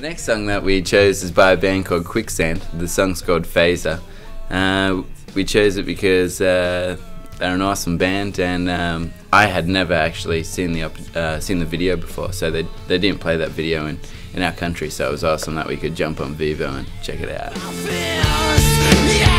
next song that we chose is by a band called Quicksand. The song's called Fazer. We chose it because they're an awesome band, and I had never actually seen the video before, so they didn't play that video in our country, so it was awesome that we could jump on Vivo and check it out.